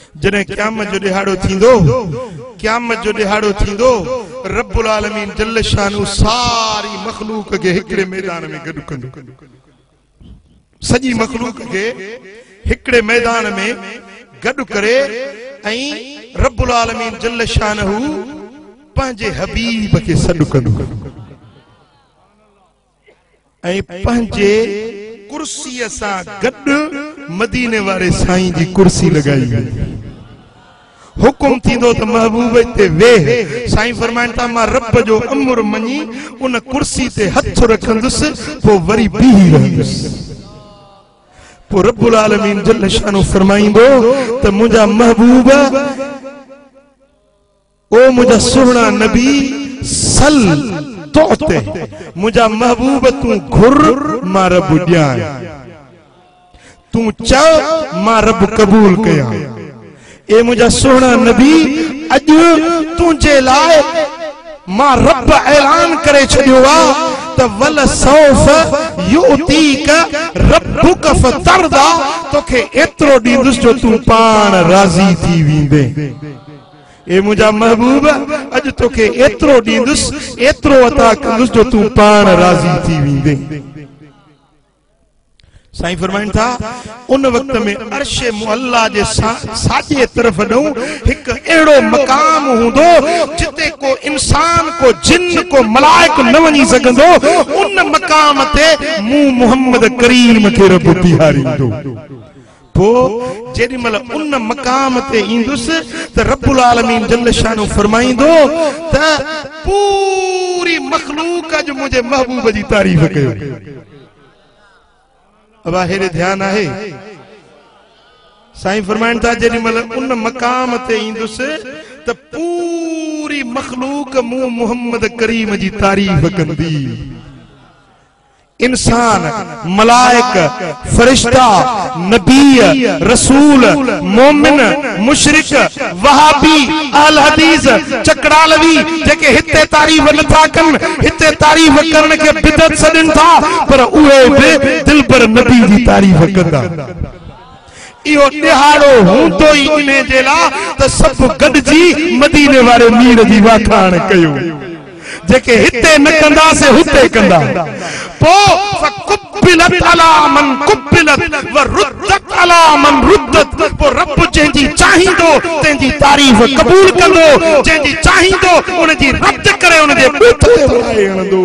जने क़यामत जो दिहाड़ो थींदो, क़यामत जो दिहाड़ो थींदो, रब्बुल आलमीन जल्ल शानु सारी मखलूक के हिकड़े मैदान में गॾु कंदो। सजी मखलूक के हिकड़े मैदान में गॾु करे ऐं रब्बुल आलमीन जल्ल शानहू पंहिंजे हबीब के सॾु कंदो ऐं पंहिंजे कुर्सीअ सां गॾु मदीने वारे साईं जी कुर्सी लगाई वेंदी। हुकुम थींदो त महबूब ते वेह। साईं फरमाइनि था मां रब जो अमर मञी उन कुर्सी ते हथ रखंदुसि, पोइ वरी बीही रहंदुसि। पोइ रब्बुल आलमीन जल्ल शानो फरमाईंदो त मुंहिंजा महबूब, ओ मुंहिंजा सुहिणा नबी, सल तोते, मुंहिंजा महबूब तूं घुर मां रब ॾियां, तूं चओ मां रब कबूल कयां। ए मुझा सोना नबी, अज तुझे लाए मां रब ऐलान करे छड़ियो आ त वल सौफ युतीक रब्बुक फतरदा, तोखे एतिरो ॾींदुसि जो तूं पाण राज़ी थी वेंदे। ए मुझा महबूब, अज तोखे एतिरो ॾींदुसि, एतिरो अता कंदुसि जो तूं पाण राज़ी थी वेंदे। साईं फरमाइनि था उन वक्त में अर्शे मुअल्ला जे साजे तरफ ॾऊं हिकु अहिड़ो मकाम हूंदो जिते को इंसान, को जिन, को मलाइक न वञी सघंदो। उन मकाम ते मूं मोहम्मद करीम खे रब बीहारींदो। पोइ जेॾी महिल उन मकाम ते ईंदुसि त रब्बुल आलमीन जल्ल शानो फरमाईंदो त पूरी मखलूक अॼु मुंहिंजे महबूब जी तारीफ़ कयो। अब हेरे ध्यान आहे, साईं फरमाइनि था जेॾी महिल उन मकाम ते ईंदुसि त पूरी मखलूक मूं मोहम्मद करीम जी तारीफ़ कंदी। इंसान, मलाइक, फरिश्ता, नबी, रसूल, मोमिन, मुशरिक, वहाबी, अहल हदीस, चकड़ालवी जेके हिते तारीफ़ नथा कनि, हिते तारीफ़ करण के बिदअत सॾनि था, पर उहे बि दिल पर नबी जी तारीफ़ कंदा। इहो ॾिहाड़ो हूंदो ई इन जे लाइ त सभु गॾिजी मदीने वारे मीर जी वाखाण कयो। जेके हिते न कंदासे हुते कंदा। पो फकुबिलत अला मन कुबिलत व रुद्दत अला मन रुद्दत। पो रब जंहिंजी चाहींदो तंहिंजी तारीफ़ कबूल कंदो, जंहिंजी चाहींदो उनजी रद्द करे उनजे बूथ ते वराए हणंदो।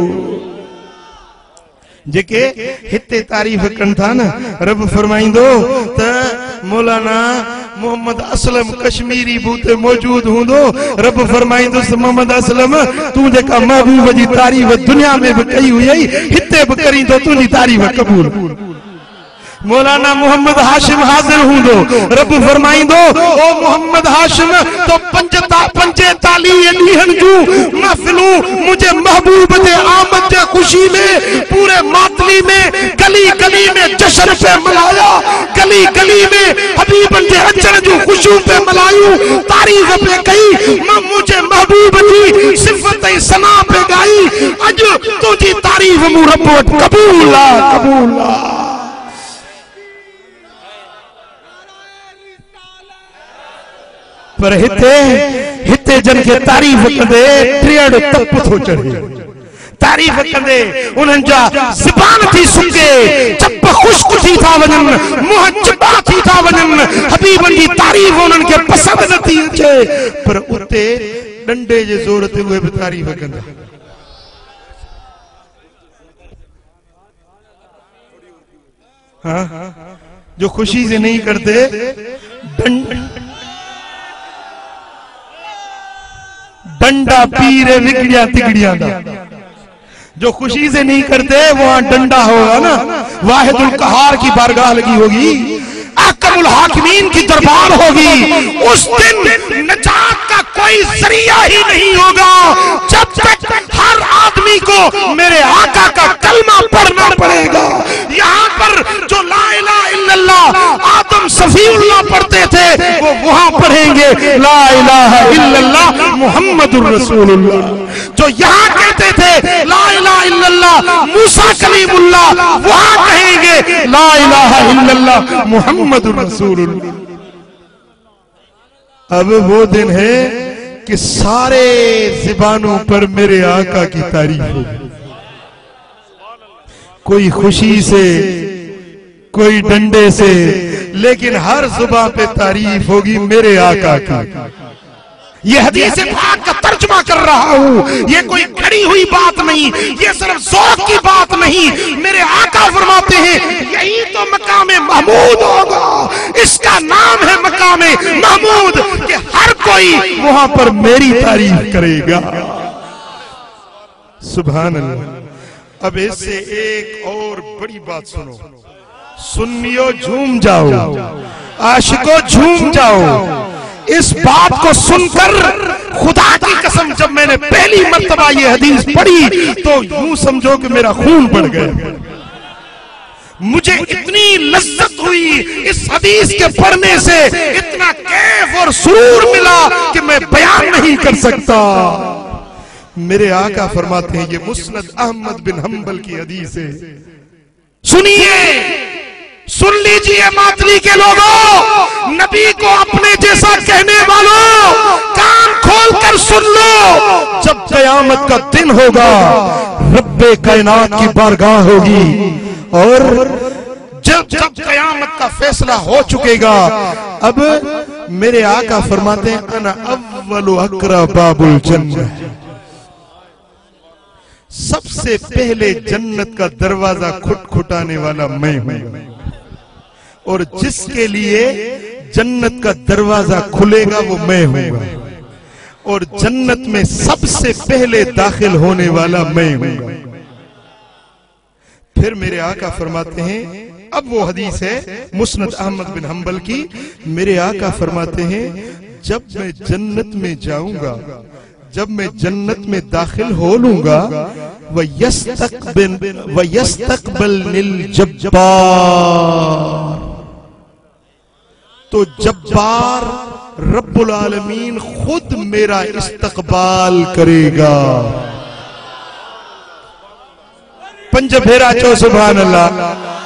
जेके हिते तारीफ़ कनि था न, रब फरमाईंदो त मौलाना मोहम्मद असलम कश्मीरी बूते मौजूद हूंदो, रब फरमाईंदुसि मोहम्मद असलम तू जेका महबूब जी तारीफ़ दुनिया में भी कई हुई हिते भी करींदो, तुझी तारीफ़ कबूल। मौलाना मोहम्मद हाशिम हाजिर हूंदो, रब फरमाईंदो ओ मोहम्मद हाशिम तो 45 ॾींहनि जूं महफ़िलूं मुझे महबूब जे आमद जे खुशी में पूरे मातली में गली गली में जश्न पे मनाया, गली गली में हबीबन जे अचण जूं खुशियूं पे मनायूं, तारीफ़ पे कई, मां मुझे महबूब जी सिफ़त ऐं सना पे गाई। अज तुझी तारीफ़ मूं रब वटि कबूल आ, कबूल आ। पर हिते जन के तारीफ़ कंदे टेड़ तप थो चढ़े, तारीफ़ कंदे उन्हनि जा ज़बान थी सुके, चप खुश्क थी था वञनि, मुंह चिॿा थी था वञनि, हबीबन जी तारीफ़ उन्हनि खे पसंदि नथी अचे। पर उते डंडे जे ज़ोर ते उहे बि तारीफ़ कंदा। हाँ, जो खुशी से नहीं करते डंडा पीरे बिगड़िया तिगड़िया दा। जो खुशी से नहीं करते वहां डंडा होगा ना, वाहिदुल कहार की बारगाह लगी होगी, अहकमुल हाकिमीन की दरबार होगी। उस दिन नजात का कोई जरिया ही नहीं होगा जब तक हर आदमी को मेरे आका का कलमा पढ़ना पड़ेगा। यहाँ पर जो ला इलाहा इल्लल्लाह आदम सफीउल्लाह पढ़ते थे वो वहां पढ़ेंगे ला इलाहा इल्लल्लाह मुहम्मदुर रसूलुल्लाह। जो यहाँ कहते थे ला इलाहा इल्लल्लाह मूसा कलीमुल्लाह, वहां कहेंगे ला इलाहा इल्लल्लाह मुहम्मदुर रसूलुल्लाह। अब वो दिन है कि सारे ज़ुबानों पर मेरे आका की तारीफ होगी। कोई खुशी से, कोई डंडे से, लेकिन हर जुबान पे तारीफ होगी मेरे आका की। ये हदीस पाक का तर्जुमा कर रहा हूं, ये कोई घड़ी हुई बात नहीं, ये सिर्फ ज़ौक़ की बात नहीं। मेरे आका फरमाते हैं यही तो मकामे महमूद होगा। इसका नाम है मकामे महमूद कि हर कोई वहां पर मेरी तारीफ करेगा। सुभान अल्लाह। अब इससे एक और बड़ी बात सुनो, सुन्नियों झूम जाओ, आशिकों झूम जाओ। इस बात को सुनकर खुदा की कसम जब मैंने पहली मर्तबा ये हदीस पढ़ी तो यूं समझो कि मेरा खून बढ़ गया। मुझे इतनी लज्जत हुई इस हदीस के पढ़ने से, इतना कैफ और सुरूर मिला कि मैं बयान नहीं कर सकता। मेरे आका फरमाते हैं, ये मुस्नद अहमद बिन हंबल की हदीस है। सुनिए, सुन लीजिए मातली के लोगों, नबी को अपने जैसा कहने वालों, कान खोल कर सुन लो। जब कयामत का दिन होगा, रब्बे कायनात की बारगाह होगी और जब कयामत का फैसला हो चुकेगा, अब मेरे आका फरमाते हैं अना अव्वलु अकरा बाबुल जन्नत, सबसे पहले जन्नत का दरवाजा खुटखुटाने वाला मैं हूं। और जिसके लिए जन्नत का दरवाजा खुलेगा वो मैं हूंगा, और जन्नत में सबसे पहले दाखिल होने वाला मैं हूंगा। फिर मेरे आका फरमाते हैं, अब वो हदीस है मुस्नद अहमद बिन हंबल की। मेरे आका फरमाते हैं, जब मैं जन्नत में जाऊंगा, जब मैं जन्नत में दाखिल हो लूंगा, वयस्तकबिल जब्बार, तो जब्बार रब्बुल आलमीन खुद मेरा इस्तकबाल करेगा। पंज फेरा चो सुभान अल्लाह।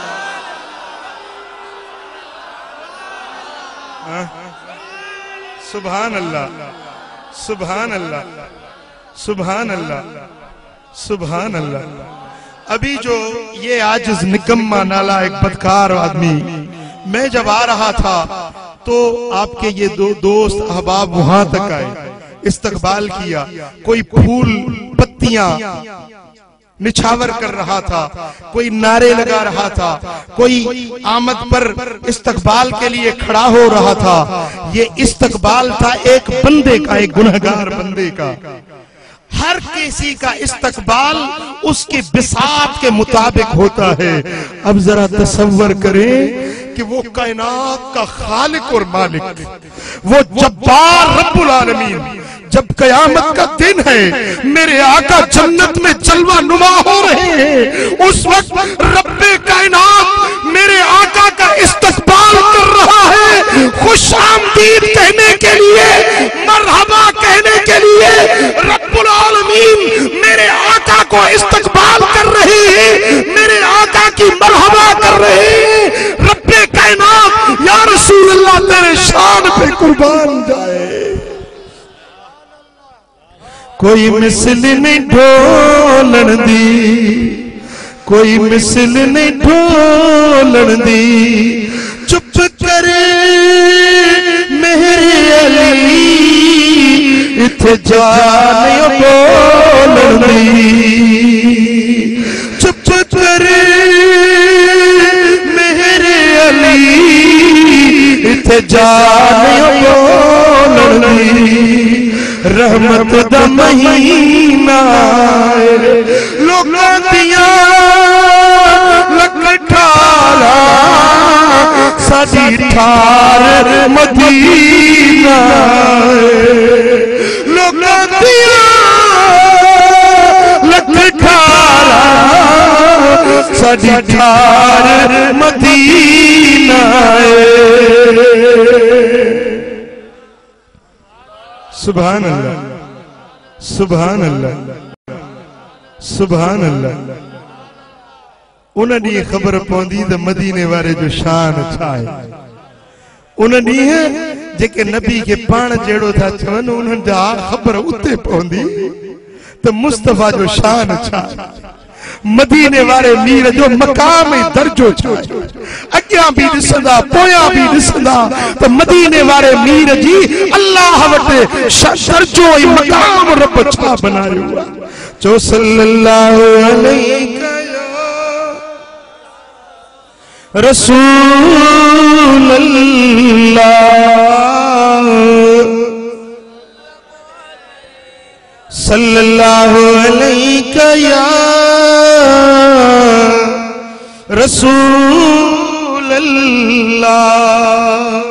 सुभान अल्लाह, सुभान अल्लाह, सुभान अल्लाह, सुभान अल्लाह। अभी जो ये आजिज निकम्मा नालायक बदकार आदमी, मैं जब आ रहा था तो आपके ये दो दोस्त अहबाब वहां तक आए, इस्तकबाल किया, कोई फूल पत्तियां निछावर कर रहा था, कोई नारे लगा रहा था, कोई आमद पर इस्तकबाल के लिए खड़ा हो रहा था। ये इस्तकबाल था एक बंदे का, एक गुनहगार बंदे का। हर किसी का इस्तकबाल उसकी बिसात के मुताबिक होता है। अब जरा तसव्वुर करें कि वो कायनात का खालिक और मालिक, वो जब्बार रब्बुल आलमीन, जब कयामत का दिन है, मेरे आका जन्नत में जलवा नुमा हो रहे हैं, उस वक्त रब्बे कायनात मेरे आका का इस्तकबाल कर रहा है, खुश आमदीद कहने के लिए, मरहबा कहने के लिए रब्बुल आलमीन मेरे आका को इस्तकबाल कर रहे हैं, मेरे आका की मरहबा कर रहे हैं। रब्बे कायनात या रसूल अल्लाह तेरे शान पे कुर्बान जाए। कोई मिसल नहीं ढोलन दी, कोई मिसल नहीं ढोलन दी, चुप करे मेरे अली, इथे जाने बोलन दी, चुप करे मेरे अली, इथे जाने बोलन दी। रहमत दा महीना लोकां दियां लखठारा, साडी ठार मदीना, लोकां दियां लखठारा, साडी ठार मदीना। सुभान अल्लाह, सुभान अल्लाह, सुभान अल्लाह। उन्हें खबर पौंदी तो मदीने वाले जो शान अच्छा है, उन्हें जेके नबी के पाण जेड़ो था चवन उन्हनि जा ख़बर उते पवंदी तो मुस्तफा जो शान छा, मदीने वाले मीर जो मकाम दर्जो छा, अग्यां भी दिसंदा पोयां भी दिसंदा तो मदीने वाले मीर जी अल्लाह वटे दर्जो मकाम रब छा बनायो। जो सल्लल्लाहु अलैहि रसूल अल्लाह सल्लल्लाहु अलैहि या रसूल अल्लाह।